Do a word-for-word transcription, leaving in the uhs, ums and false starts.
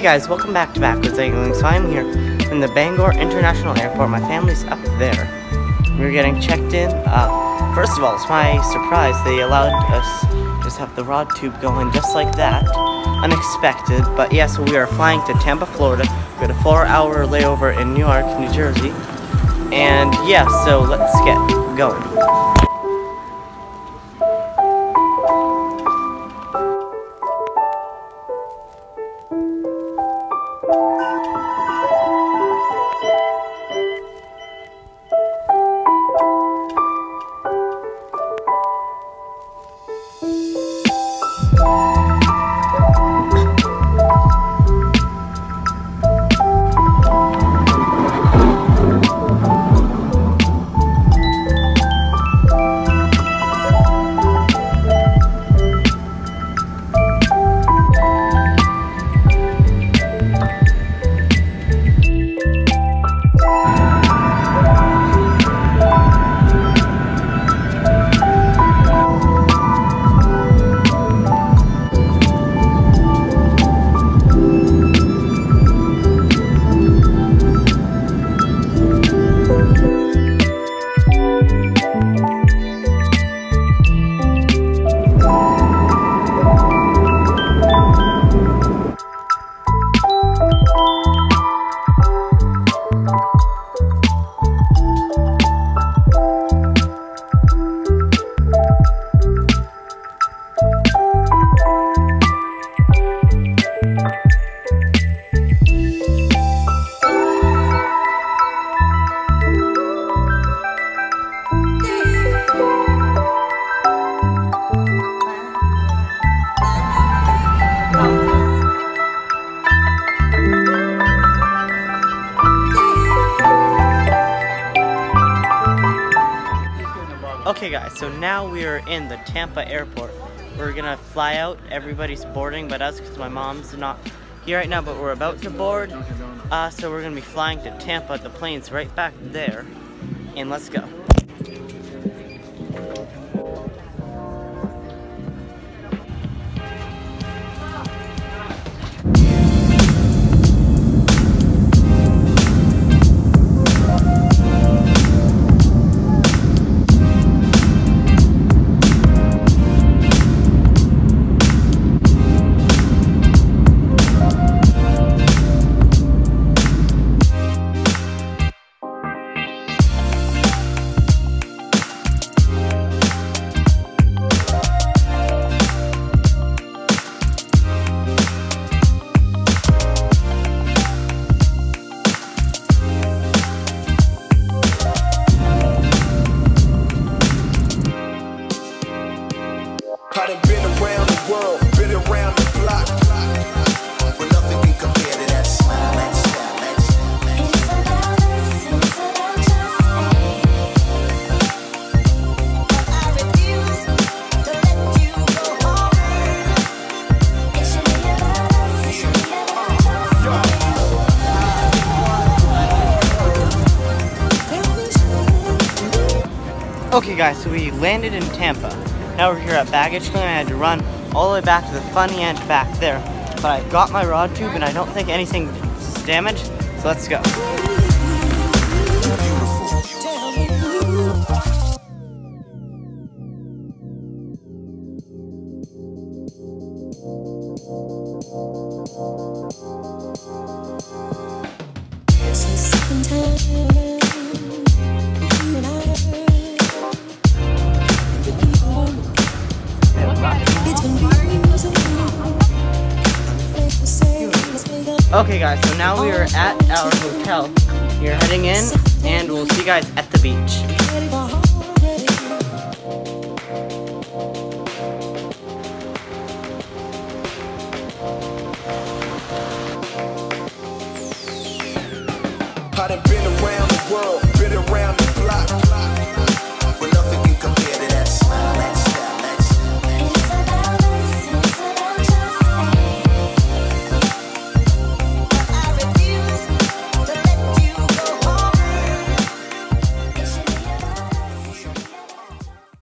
guys, welcome back to Backwards Angling. So I'm here in the Bangor International Airport. My family's up there. We're getting checked in. Uh, first of all, it's my surprise they allowed us to just have the rod tube going just like that. Unexpected, but yeah, so we are flying to Tampa, Florida. We had a four hour layover in Newark, New Jersey. And yeah, so let's get going. Okay guys, so now we are in the Tampa airport. We're gonna fly out, everybody's boarding but us because my mom's not here right now, but we're about to board. Uh, so we're gonna be flying to Tampa, the plane's right back there, and let's go. I've been around the world, been around the block, but nothing can compare to that smile, that style, that style, that style. It's about us, it's about just me. I refuse to let you go on. It should be about us, it should be about just me. Okay guys, so we landed in Tampa. Now we're here at baggage claim. I had to run all the way back to the funny end back there. But I've got my rod tube and I don't think anything is damaged. So let's go. Okay guys, so now we are at our hotel. We are heading in and we'll see you guys at the beach.